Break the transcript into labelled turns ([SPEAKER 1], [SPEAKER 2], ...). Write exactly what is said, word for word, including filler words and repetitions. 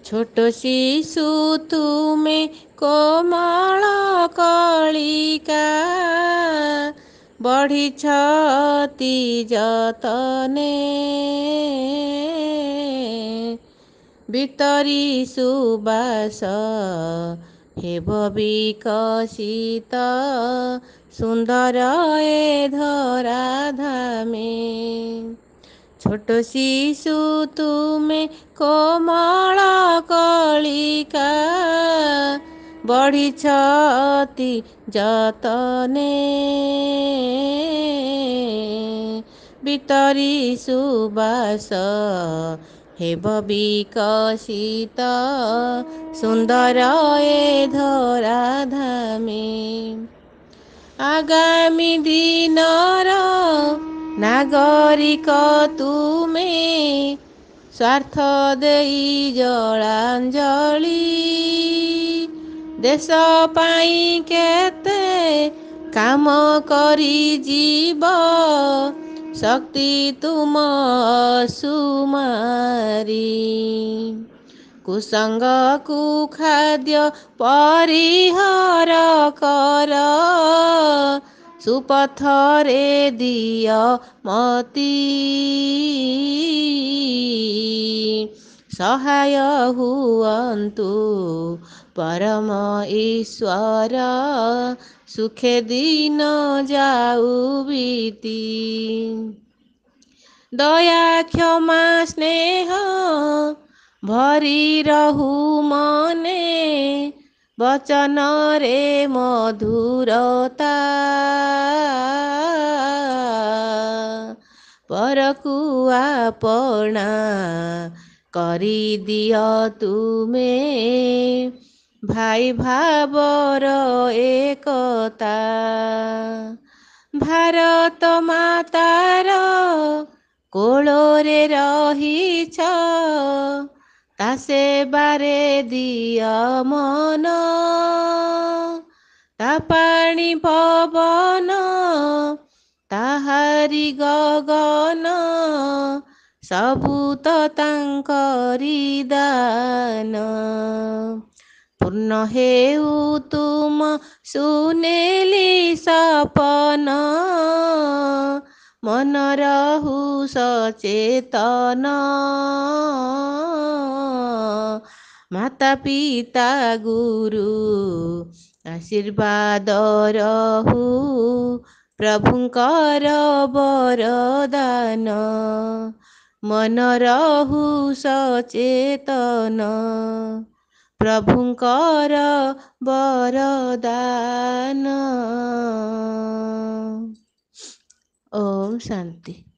[SPEAKER 1] छोट शिशु तुमे कोमल कलिका बढ़िछति जतने ভিতরি সুবাস হেব বিকশিত সুন্দর এ ধরা ধামে ছোট শিশু তুমে কোমল কলিকা बढ़िछति जतने ভিতরি সুবাস হেব বিকশিত সুন্দর এ ধরা ধামে আগামী দিনর নাগরিক তুমে ସ୍ୱାର୍ଥ ଦେଇ ଜଳାଞ୍ଜଳି ଦେଶ ପାଇଁ କେତେ କାମ କରି ଯିବ ଶକ୍ତି ତୁମ ସୁମାରି କୁସଙ୍ଗ କୁଖାଦ୍ୟ ପରିହାର କର ସୁପଥରେ ଦିଅ ମତି ସହାୟ ହୁଅନ୍ତୁ ପରମ ଈଶ୍ୱର ସୁଖେ ଦିନ ଯାଉ ବିତି ଦୟା କ୍ଷମା ସ୍ନେହ ଭରି ରହୁ ମନେ ବଚନରେ ମଧୁରତା ପରକୁ ଆପଣା କରିଦିଅ ତୁମେ ଭାଇ ଭାବର ଏକତା ଭାରତ ମାତାର କୋଳରେ ରହିଛ ତା ସେବାରେ ଦିଅ ମନ ତା ପାଣି ପବନ ତାହାରି ଗଗନ ସବୁ ତ ତାଙ୍କରି ଦାନ ପୂର୍ଣ୍ଣ ହେଉ ତୁମ ସୁନେଲି ସପନ ମନ ରହୁ ସଚେତନ ମାତା ପିତା ଗୁରୁ ଆଶୀର୍ବାଦ ରହୁ ପ୍ରଭୁଙ୍କର ବରଦାନ ମନ ରହୁ ସଚେତନ ପ୍ରଭୁଙ୍କର ବରଦାନ। ଓମ୍ ଶାନ୍ତି।